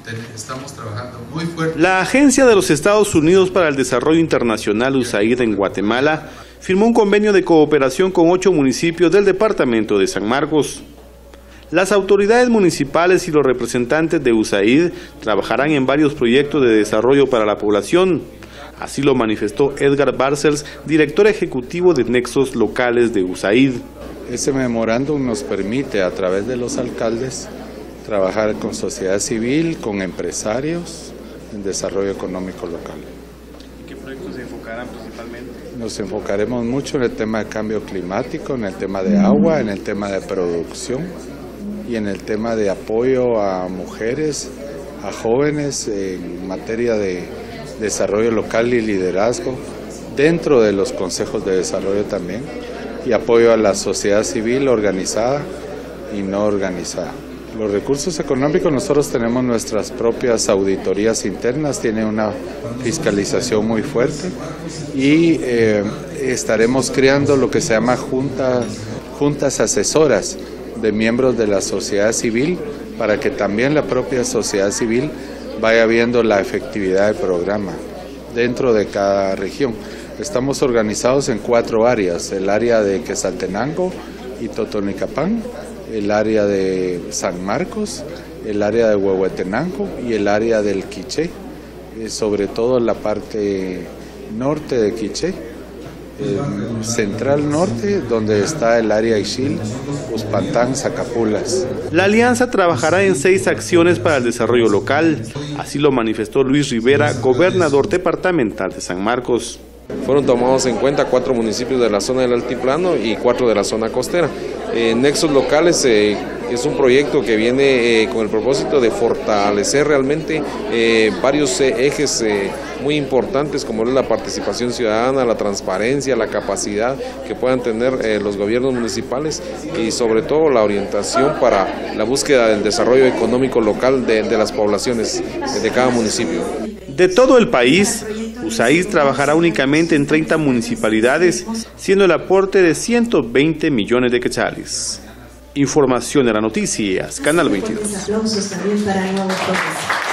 estamos trabajando muy fuerte. La Agencia de los Estados Unidos para el Desarrollo Internacional, USAID, en Guatemala, firmó un convenio de cooperación con 8 municipios del departamento de San Marcos. Las autoridades municipales y los representantes de USAID trabajarán en varios proyectos de desarrollo para la población. Así lo manifestó Edgar Barcels, director ejecutivo de Nexos Locales de USAID. Ese memorándum nos permite, a través de los alcaldes, trabajar con sociedad civil, con empresarios, en desarrollo económico local. ¿Qué proyectos se enfocarán principalmente? Nos enfocaremos mucho en el tema de cambio climático, en el tema de agua, en el tema de producción y en el tema de apoyo a mujeres, a jóvenes en materia de desarrollo local y liderazgo, dentro de los consejos de desarrollo también, y apoyo a la sociedad civil organizada y no organizada. Los recursos económicos, nosotros tenemos nuestras propias auditorías internas, tiene una fiscalización muy fuerte y estaremos creando lo que se llama juntas asesoras de miembros de la sociedad civil para que también la propia sociedad civil vaya viendo la efectividad del programa dentro de cada región. Estamos organizados en 4 áreas, el área de Quetzaltenango y Totonicapán, el área de San Marcos, el área de Huehuetenango y el área del Quiché, sobre todo la parte norte de Quiché, central norte, donde está el área Ixil, Uspantán, Zacapulas. La alianza trabajará en 6 acciones para el desarrollo local, así lo manifestó Luis Rivera, gobernador departamental de San Marcos. Fueron tomados en cuenta 4 municipios de la zona del altiplano y 4 de la zona costera. Nexos Locales es un proyecto que viene con el propósito de fortalecer realmente varios ejes muy importantes, como es la participación ciudadana, la transparencia, la capacidad que puedan tener los gobiernos municipales y sobre todo la orientación para la búsqueda del desarrollo económico local de las poblaciones de cada municipio. De todo el país, USAID trabajará únicamente en 30 municipalidades, siendo el aporte de 120 millones de quetzales. Información de las noticias, Canal 22. Aplausos también para Nuevo Jóvenes.